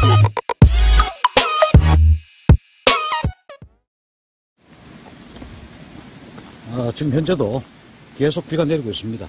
지금 현재도 계속 비가 내리고 있습니다.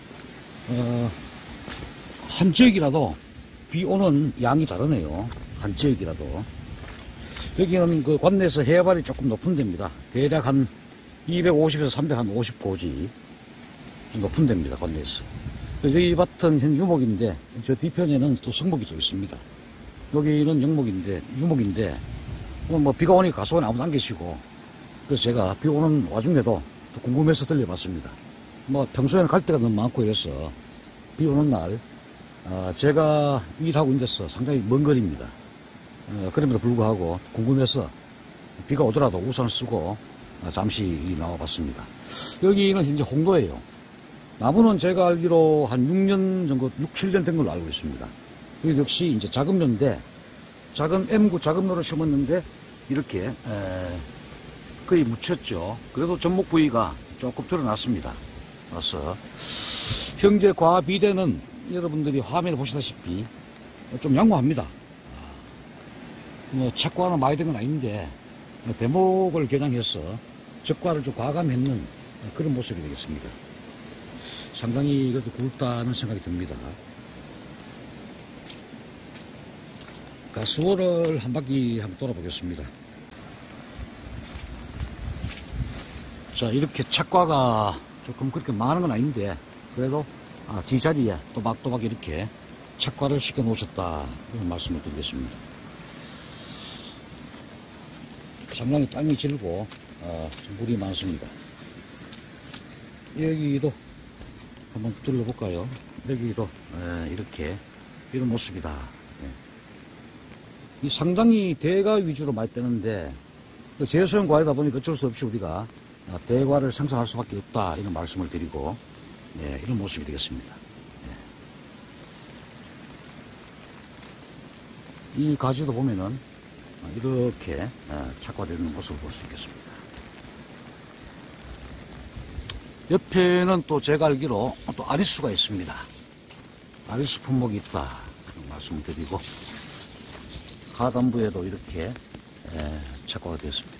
한 지역이라도 비 오는 양이 다르네요. 한 지역이라도. 여기는 그 관내에서 해발이 조금 높은 데입니다. 대략 한 250에서 350고지 높은 데입니다. 관내에서. 여기 밭은 현 유목인데 저 뒤편에는 또 성목이 또 있습니다. 여기는 유목인데 뭐 비가 오니까 가수원 아무도 안 계시고, 그래서 제가 비 오는 와중에도 또 궁금해서 들려봤습니다. 뭐 평소에는 갈 데가 너무 많고 이래서 비 오는 날 제가 일하고 있는 데서 상당히 먼 거리입니다. 그럼에도 불구하고 궁금해서 비가 오더라도 우산을 쓰고 잠시 나와봤습니다. 여기는 현재 홍도예요. 나무는 제가 알기로 한 6년 정도, 6, 7년 된 걸로 알고 있습니다. 여기 역시 이제 작업묘인데, 작은 M구 작업묘를 심었는데 이렇게 거의 묻혔죠. 그래도 전목 부위가 조금 드러났습니다. 그래서 현재 과비대는 여러분들이 화면에 보시다시피 좀 양호합니다. 뭐 착과는 많이 된 건 아닌데 대목을 겨냥해서 적과를 좀 과감했는 그런 모습이 되겠습니다. 상당히 그래도 굵다는 생각이 듭니다. 가스원을 한 바퀴 한번 돌아보겠습니다. 자, 이렇게 착과가 조금 그렇게 많은 건 아닌데 그래도 지자리에 또박또박 이렇게 착과를 시켜 놓으셨다, 이런 말씀을 드리겠습니다. 상당히 땅이 질고 물이 많습니다. 여기도 한번 둘러볼까요? 여기도 이렇게 이런 모습이다. 이 상당히 대가 위주로 많이 떼는데 제소형 과일이다 보니까 어쩔 수 없이 우리가 대과를 생산할 수밖에 없다, 이런 말씀을 드리고, 이런 모습이 되겠습니다. 이 가지도 보면은 이렇게 착과되는 모습을 볼 수 있겠습니다. 옆에는 또 제가 알기로 또 아리수가 있습니다. 아리수 품목이 있다, 이런 말씀을 드리고, 하단부에도 이렇게 착과가 되었습니다.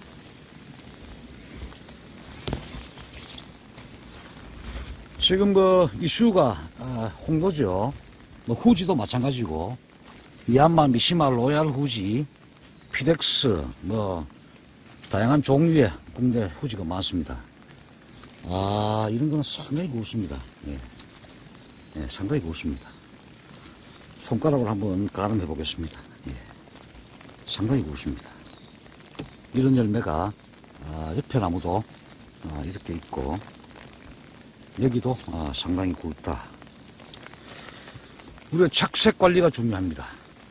지금 그 이슈가 홍도죠. 뭐 후지도 마찬가지고, 미얀마, 미시마, 로얄 후지, 피덱스, 뭐 다양한 종류의 국내 후지가 많습니다. 이런 거는 상당히 굵습니다. 상당히 굵습니다. 손가락으로 한번 가늠해 보겠습니다. 상당히 굵습니다. 이런 열매가 옆에 나무도 이렇게 있고, 여기도 상당히 굵다. 우리가 착색 관리가 중요합니다.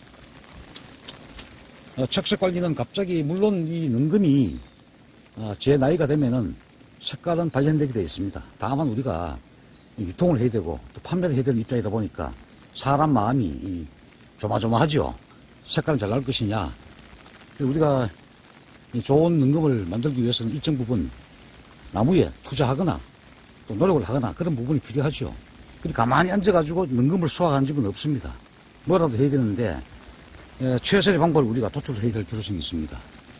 착색 관리는 갑자기, 물론 이 능금이 제 나이가 되면은 색깔은 발현되게 되어 있습니다. 다만 우리가 유통을 해야 되고 또 판매를 해야 되는 입장이다 보니까 사람 마음이 조마조마하죠. 색깔은 잘 나올 것이냐. 우리가 좋은 능금을 만들기 위해서는 일정 부분 나무에 투자하거나 또 노력을 하거나 그런 부분이 필요하죠. 그리고 가만히 앉아가지고 능금을 수확하는 집은 없습니다. 뭐라도 해야 되는데 최선의 방법을 우리가 도출해야 될 필요성이 있습니다.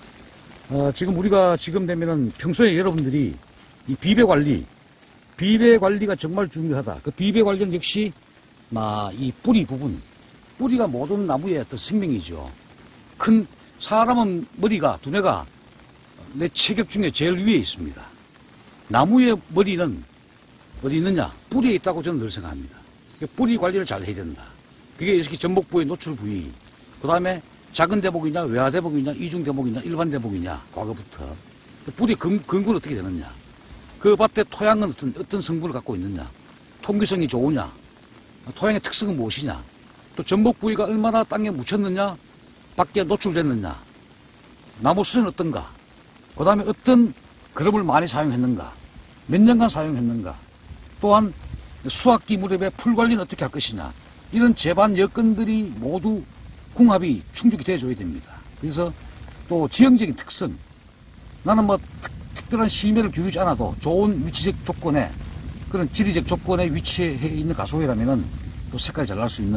지금 되면은 평소에 여러분들이 이 비배 관리가 정말 중요하다. 그 비배 관리는 역시 이 뿌리 부분, 뿌리가 모든 나무의 어떤 생명이죠. 사람은 머리가, 두뇌가 내 체격 중에 제일 위에 있습니다. 나무의 머리는 어디 있느냐? 뿌리에 있다고 저는 늘 생각합니다. 뿌리 관리를 잘 해야 된다. 그게 이렇게 전목부의 노출 부위, 그 다음에 작은 대목이냐, 외화 대목이냐, 이중 대목이냐, 일반 대목이냐, 과거부터. 뿌리 근구는 어떻게 되느냐? 그 밭의 토양은 어떤 성분을 갖고 있느냐? 통기성이 좋으냐? 토양의 특성은 무엇이냐? 또 전목 부위가 얼마나 땅에 묻혔느냐? 밖에 노출됐느냐? 나무 수는 어떤가? 그 다음에 어떤 그름을 많이 사용했는가? 몇 년간 사용했는가? 또한 수확기 무렵에 풀 관리는 어떻게 할 것이냐? 이런 제반 여건들이 모두 궁합이 충족이 되어줘야 됩니다. 그래서 또 지형적인 특성, 나는 뭐 특별한 심혈을 기울이지 않아도 좋은 위치적 조건에, 그런 지리적 조건에 위치해 있는 가소이라면은 또 색깔이 잘 날 수 있는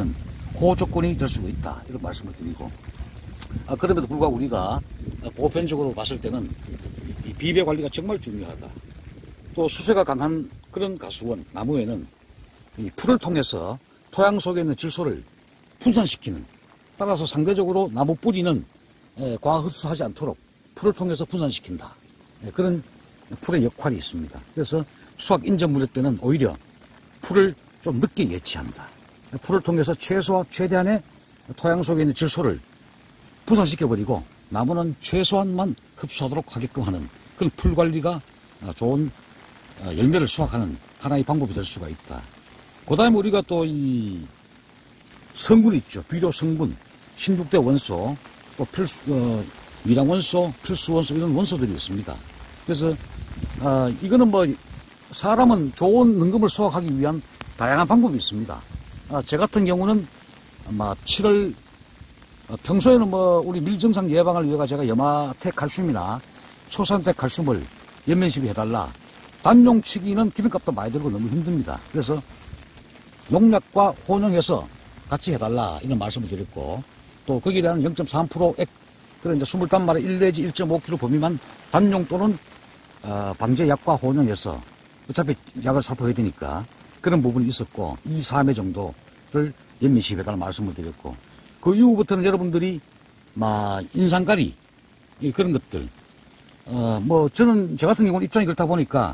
호조건이 될 수가 있다. 이런 말씀을 드리고, 그럼에도 불구하고 우리가 보편적으로 봤을 때는 이 비배 관리가 정말 중요하다. 또 수세가 강한 그런 가수원, 나무에는 이 풀을 통해서 토양 속에 있는 질소를 분산시키는, 따라서 상대적으로 나무 뿌리는 과학 흡수하지 않도록 풀을 통해서 분산시킨다. 그런 풀의 역할이 있습니다. 그래서 수학 인접 무렵 때는 오히려 풀을 좀 늦게 예치한다. 풀을 통해서 최대한의 토양 속에 있는 질소를 분산시켜버리고 나무는 최소한만 흡수하도록 하게끔 하는 그런 풀 관리가 좋은 열매를 수확하는 하나의 방법이 될 수가 있다. 그 다음에 우리가 또 이 성분 있죠. 비료 성분, 16대 원소, 또 미량 원소, 필수 원소 이런 원소들이 있습니다. 그래서 이거는 뭐 사람은 좋은 능금을 수확하기 위한 다양한 방법이 있습니다. 제 같은 경우는 아마 7월 평소에는 뭐 우리 밀증상 예방을 위해서 제가 염화택 칼슘이나 초산택 칼슘을 연면시비 해달라. 단용치기는 기름값도 많이 들고 너무 힘듭니다. 그래서 농약과 혼용해서 같이 해달라 이런 말씀을 드렸고, 또 거기에 대한 0.3%액 그런 이제 20단말에 1 내지 1.5kg 범위만 단용 또는 방제약과 혼용해서 어차피 약을 살포해야 되니까 그런 부분이 있었고 2, 3회 정도를 연면시비해달라 말씀을 드렸고, 그 이후부터는 여러분들이 인상가리 그런 것들 뭐 저는 저 같은 경우는 입장이 그렇다 보니까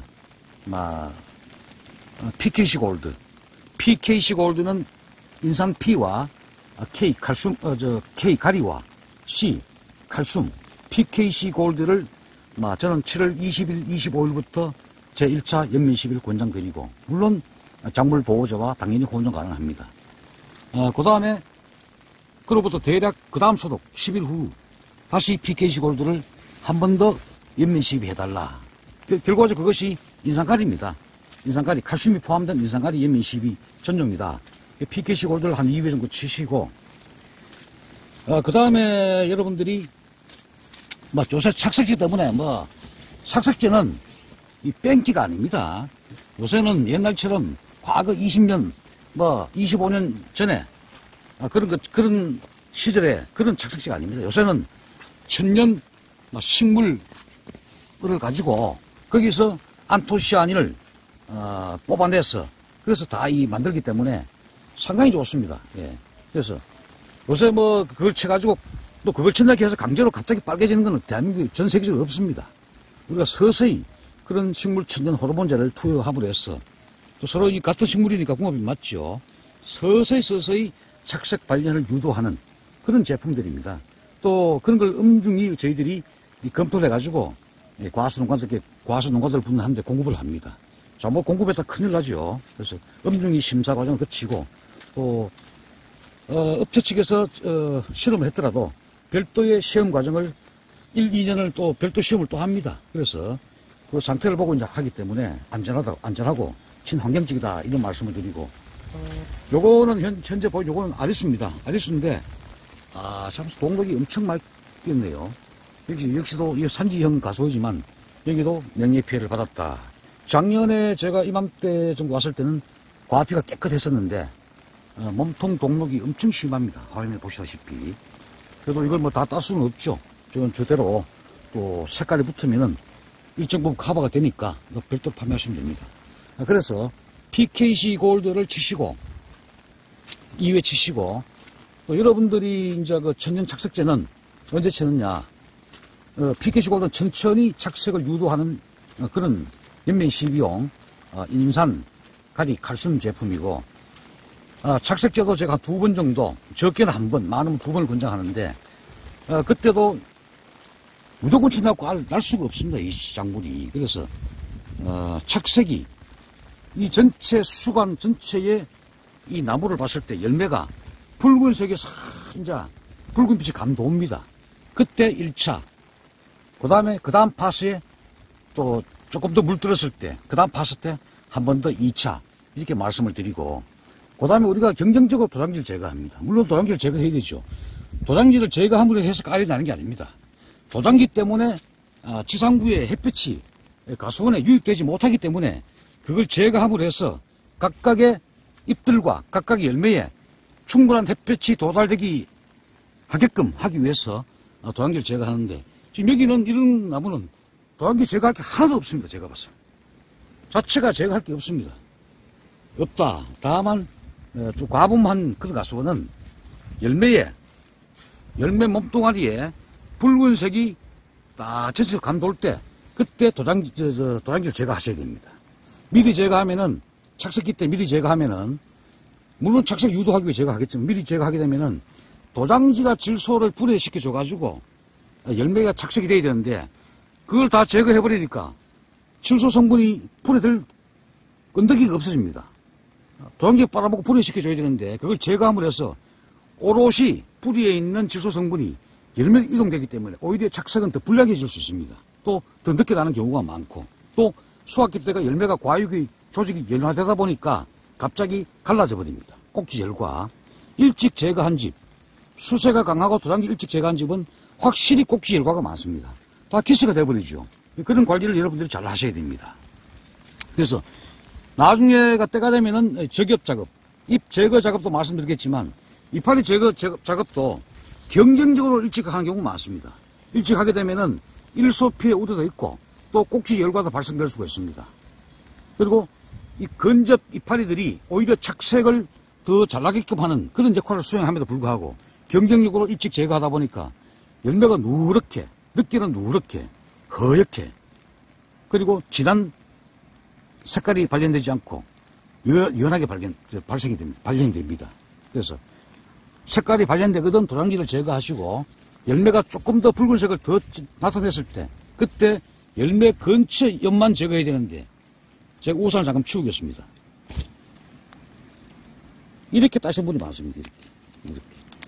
PKC 골드, PKC 골드는 인산 P와 K 칼슘 K 가리와 C 칼슘 PKC 골드를 저는 7월 20일, 25일부터 제 1차 연면시비를 권장드리고, 물론 작물 보호제와 당연히 혼용 가능합니다. 그 다음에 그로부터 대략 그 다음 소독 10일 후 다시 PKC 골드를 한 번 더 연면시비 해달라. 결과적으로 그것이 인산가리입니다. 인산가리, 칼슘이 포함된 인산가리 연면시비 전용이다. PKC 골드를 한 2회 정도 치시고, 그 다음에 여러분들이 요새 착색제 때문에 착색제는 이 뺑기가 아닙니다. 요새는 옛날처럼 과거 20년 25년 전에 그런 시절에 그런 착색제가 아닙니다. 요새는 천년 식물을 가지고 거기서 안토시아닌을 뽑아내서 그래서 다 만들기 때문에 상당히 좋습니다. 예. 그래서 요새 그걸 쳐가지고 또 그걸 친다고 해서 강제로 갑자기 빨개지는 건 대한민국 전 세계적으로 없습니다. 우리가 서서히 그런 식물 천연 호르몬제를 투여함으로 해서 또 서로 같은 식물이니까 궁합이 맞죠. 서서히 착색 발현을 유도하는 그런 제품들입니다. 또 그런 걸 엄중히 저희들이 검토를 해가지고 과수농가들 분한테 공급을 합니다. 잘못 공급했다 큰일 나죠. 그래서 엄중히 심사 과정을 거치고 또 업체 측에서 실험을 했더라도 별도의 시험 과정을 1, 2년을 또 별도 시험을 또 합니다. 그래서 그 상태를 보고 이제 하기 때문에 안전하고 친환경적이다 이런 말씀을 드리고, 요거는 현재 보여 요거는 아리수입니다. 아리수인데 참 동력이 엄청 많이 뛰었네요. 역시도 산지형 가수이지만 여기도 명예 피해를 받았다. 작년에 제가 이맘때 정도 왔을 때는 과피가 깨끗했었는데 몸통 동록이 엄청 심합니다. 화면에 보시다시피. 그래도 이걸 다 딸 수는 없죠. 저대로 또 색깔이 붙으면은 일정 부분 커버가 되니까 별도로 판매하시면 됩니다. 그래서 PKC 골드를 치시고 2회 치시고, 또 여러분들이 이제 그 천연 착색제는 언제 치느냐? PKC 골드는 천천히 착색을 유도하는 그런 연면시비용 인산 가리 칼슘 제품이고, 착색제도 제가 2번 정도, 적게는 1번, 많으면 2번을 권장하는데, 그때도 무조건 친다고 날 수가 없습니다. 이 작물이. 그래서 착색이 이 전체 수관 전체의 이 나무를 봤을 때 열매가 붉은색에 이제 붉은 빛이 감도옵니다. 그때 1차, 그 다음 파스에 또 조금 더 물들었을 때, 그 다음 파스 때 한 번 더 2차 이렇게 말씀을 드리고, 그 다음에 우리가 경쟁적으로 도장지를 제거합니다. 물론 도장지를 제거해야 되죠. 도장지를 제거함으로 해서 깔이 나는 게 아닙니다. 도장지 때문에 지상부의 햇볕이 가수원에 유입되지 못하기 때문에 그걸 제거함으로 해서 각각의 잎들과 각각의 열매에 충분한 햇볕이 도달되기 하게끔 하기 위해서 도장지를 제거하는데, 지금 여기는 이런 나무는 도장지 제거할 게 하나도 없습니다. 제가 봤어요. 자체가 제거할 게 없습니다. 없다. 다만 좀 과분한 그런 가수는 열매 몸뚱아리에 붉은색이 딱 전체적으로 감돌 때 그때 도장지를 제거하셔야 됩니다. 미리 제거하면은 착색기 때 미리 제거하면은 물론 착색 유도하기 위해 제거하겠지만 미리 제거하게 되면은 도장지가 질소를 분해시켜 줘가지고 열매가 착색이 돼야 되는데 그걸 다 제거해버리니까 질소 성분이 분해될 끈덕이가 없어집니다. 도장지 빨아먹고 분해시켜 줘야 되는데 그걸 제거함으로 해서 오롯이 뿌리에 있는 질소 성분이 열매로 이동되기 때문에 오히려 착색은 더 불량해질 수 있습니다. 또 더 늦게 나는 경우가 많고 또 수확기 때가 열매가 과육이 조직이 연화되다 보니까 갑자기 갈라져 버립니다. 꼭지 열과 일찍 제거한 집, 수세가 강하고 도장지 일찍 제거한 집은 확실히 꼭지 열과가 많습니다. 다 기스가 돼버리죠. 그런 관리를 여러분들이 잘 하셔야 됩니다. 그래서 나중에가 때가 되면은 적엽 작업, 잎 제거 작업도 말씀드리겠지만 이파리 제거 작업도 경쟁적으로 일찍 하는 경우가 많습니다. 일찍 하게 되면은 일소피해 우려도 있고 또 꼭지 열과도 발생될 수가 있습니다. 그리고 이 근접 이파리들이 오히려 착색을 더 잘나게끔 하는 그런 역할을 수행함에도 불구하고 경쟁적으로 일찍 제거하다 보니까 열매가 누렇게, 늦게는 누렇게, 허옇게, 그리고 진한 색깔이 발견되지 않고 연하게 발견이 됩니다. 그래서 색깔이 발견되거든 도장지를 제거하시고 열매가 조금 더 붉은색을 더 나타냈을 때 그때 열매 근처 엽만 제거해야 되는데 제가 우산을 잠깐 치우겠습니다. 이렇게 따신 분이 많습니다. 이렇게.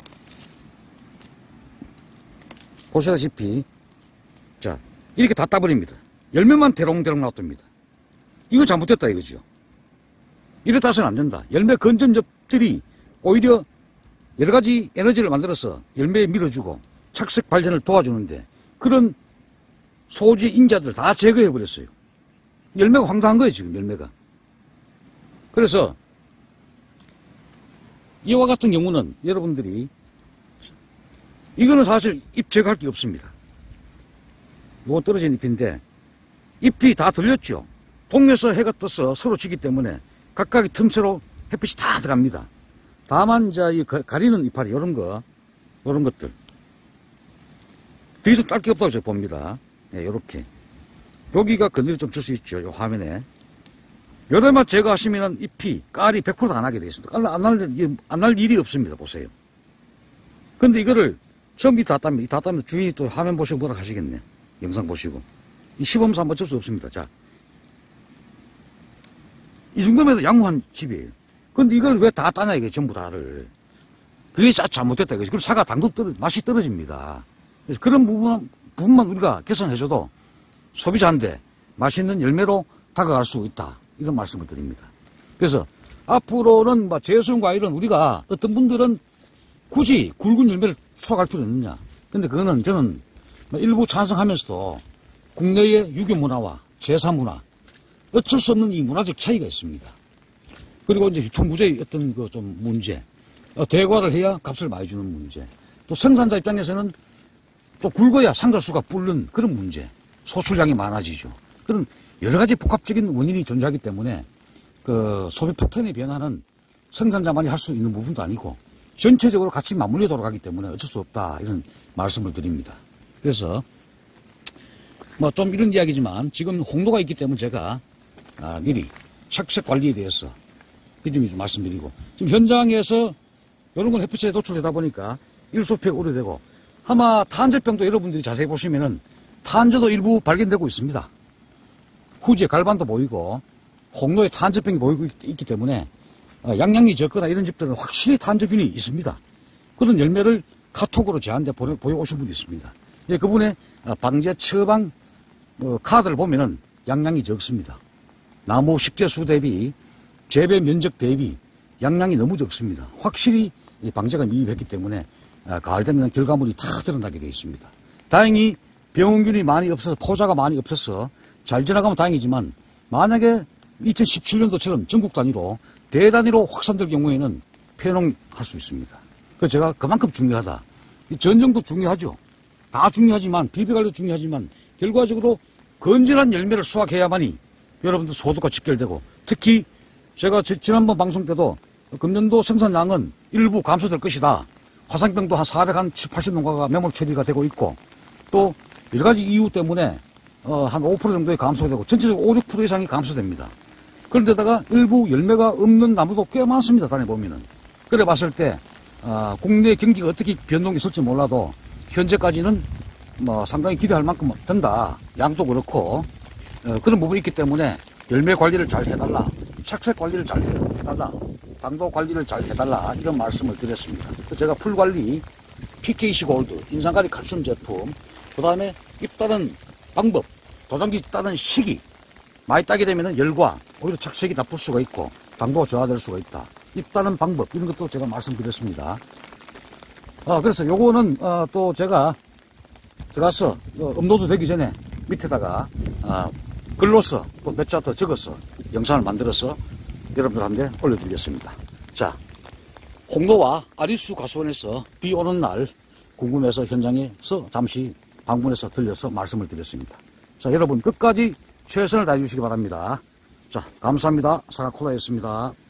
보시다시피 자 이렇게 다 따버립니다. 열매만 대롱대롱 놔둡니다. 이거 잘못됐다 이거죠. 이렇게 따서는 안 된다. 열매 근접엽들이 오히려 여러 가지 에너지를 만들어서 열매에 밀어주고 착색 발전을 도와주는데 그런 소지 인자들 다 제거해버렸어요. 열매가 황당한 거예요, 지금 열매가. 그래서 이와 같은 경우는 여러분들이 이거는 사실 잎 제거할 게 없습니다. 이건 떨어진 잎인데 잎이 다 들렸죠. 동에서 해가 떠서 서로 지기 때문에 각각의 틈새로 햇빛이 다 들어갑니다. 다만 이제 이 가리는 이파리 이런 것들 더 이상 딸 게 없다고 제가 봅니다. 네, 요렇게 여기가 건드려 좀 줄 수 있죠. 요 화면에 요래만 제거하시면은 잎이 깔이 100% 안 하게 되어 있습니다. 안 날 일이 없습니다. 보세요. 근데 이거를 처음 다 따면 주인이 또 화면 보시고 뭐라 하시겠네. 영상 보시고 이 시범사 한번 어쩔 수 없습니다. 자, 이 정도면 양호한 집이에요. 근데 이걸 왜 다 따냐 이게 전부 다를. 그게 잘못됐다 이거지. 그럼 사과 당도 맛이 떨어집니다. 그래서 그런 부분만 우리가 개선해줘도 소비자한테 맛있는 열매로 다가갈 수 있다. 이런 말씀을 드립니다. 그래서 앞으로는 제순 과일은 우리가 어떤 분들은 굳이 굵은 열매를 수확할 필요는 있느냐. 근데 그거는 저는 일부 찬성하면서도 국내의 유교 문화와 제사 문화 어쩔 수 없는 이 문화적 차이가 있습니다. 그리고 이제 유통부재의 어떤 그 좀 문제, 대과를 해야 값을 많이 주는 문제, 또 생산자 입장에서는 또 굵어야 상가수가 불는 그런 문제, 소출량이 많아지죠. 그런 여러 가지 복합적인 원인이 존재하기 때문에 그 소비 패턴의 변화는 생산자만이 할 수 있는 부분도 아니고 전체적으로 같이 맞물려 돌아가기 때문에 어쩔 수 없다 이런 말씀을 드립니다. 그래서 뭐 좀 이런 이야기지만 지금 홍도가 있기 때문에 제가 미리 착색 관리에 대해서 미리 말씀드리고 지금 현장에서 이런 건 햇빛에 노출되다 보니까 일소피해가 우려되고 아마 탄저병도 여러분들이 자세히 보시면은 탄저도 일부 발견되고 있습니다. 후지에 갈반도 보이고 홍로에 탄저병이 보이고 있기 때문에 양양이 적거나 이런 집들은 확실히 탄저균이 있습니다. 그런 열매를 카톡으로 저한테 보여오신 분이 있습니다. 예, 그분의 방제 처방 카드를 보면은 양양이 적습니다. 나무 식재수 대비 재배 면적 대비 양양이 너무 적습니다. 확실히 방제가 미흡했기 때문에 가을 되면 결과물이 다 드러나게 되어 있습니다. 다행히 병원균이 많이 없어서 포자가 많이 없어서 잘 지나가면 다행이지만 만약에 2017년도처럼 전국 단위로 대단위로 확산될 경우에는 폐농할 수 있습니다. 그래서 제가 그만큼 중요하다. 이 전정도 중요하죠. 다 중요하지만, 비비관리도 중요하지만, 결과적으로 건전한 열매를 수확해야만이 여러분들 소득과 직결되고, 특히 제가 지난번 방송 때도 금년도 생산량은 일부 감소될 것이다. 화상병도 한 470, 80농가가 매몰 처리가 되고 있고, 또 여러 가지 이유 때문에 한 5% 정도의 감소가 되고, 전체적으로 5, 6% 이상이 감소됩니다. 그런데다가 일부 열매가 없는 나무도 꽤 많습니다. 다녀보면은. 그래 봤을 때, 국내 경기가 어떻게 변동이 있을지 몰라도, 현재까지는 상당히 기대할 만큼 된다. 양도 그렇고, 그런 부분이 있기 때문에 열매 관리를 잘 해달라. 착색 관리를 잘 해달라. 당도 관리를 잘 해달라. 이런 말씀을 드렸습니다. 제가 풀 관리, PKC 골드, 인산가리 칼슘 제품, 그 다음에 잎 따는 방법, 도장지 따는 시기, 많이 따게 되면 열과 오히려 착색이 나쁠 수가 있고, 당도가 저하될 수가 있다. 잎 따는 방법, 이런 것도 제가 말씀드렸습니다. 그래서 요거는, 또 제가 들어가서, 업로드 되기 전에 밑에다가, 글로써 또 몇 자 더 적어서 영상을 만들어서 여러분들한테 올려드리겠습니다. 자, 홍로와 아리수 가수원에서 비 오는 날 궁금해서 현장에서 잠시 방문해서 들려서 말씀을 드렸습니다. 자, 여러분 끝까지 최선을 다해주시기 바랍니다. 자, 감사합니다. 사과콜라였습니다.